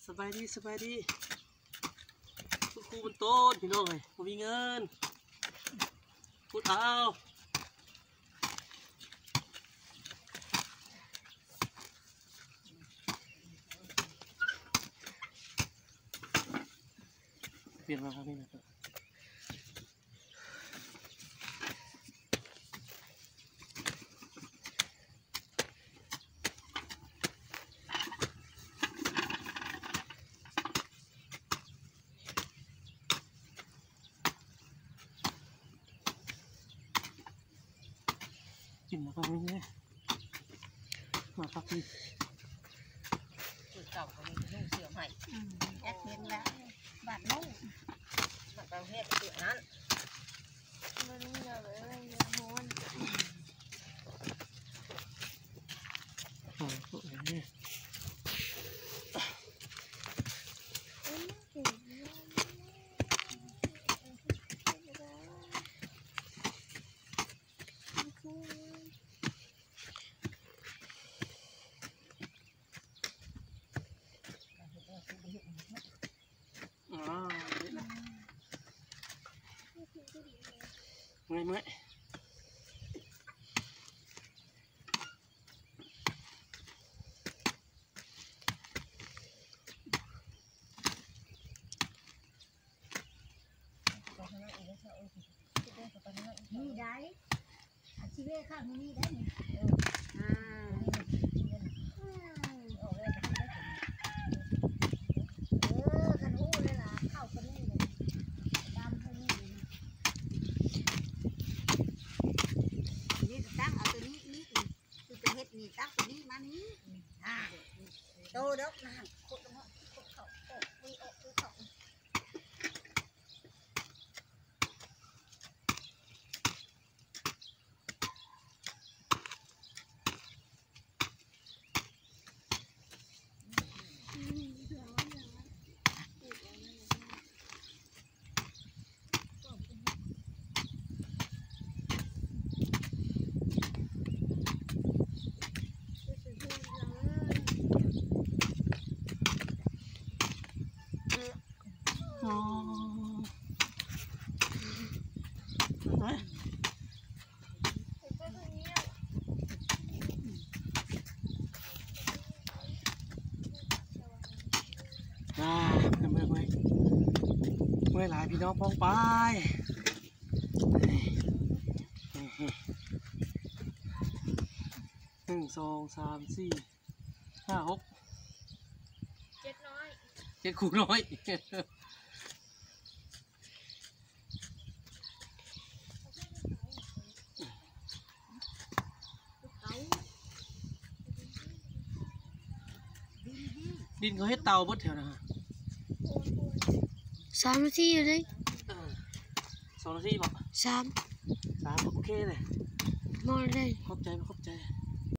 สบายดีคุณครูบนโต๊ะพี่น้องเลยผมมีเงินพูดเอาเปลี่ยนมาครับพี่นะครับกินมาครับพี่เนี่ยมาครับพี่เก่าก็มีนุ่งเสื้อใหม่แอดเห็นแล้วบาดนุ่งมันประเภทเสื้อนั้นมันเหลือเลยม้วนเมื่อยนี่ได้อาชีพข้างนี้ได้เนี่ยกันหูเลยล่ะเข้ากันนี่เลยดำเท่านี้นี่ตั้งเอาตัวนี้นี่คือจะเฮ็ดนี่ตั้งตัวนี้มานี้โตดอกนะโคตรเนาะโคตรเขาโอ้วีโอ้คือเขาเมื่อยหลายพี่น้องพ้องไป1 2 3 4 5 6 7คูน้อยดินเขาให้เตาบดแถวนะฮะ 3 นาทีเลย 2 นาทีบอก3โอเคเลยมอเลยขอบใจ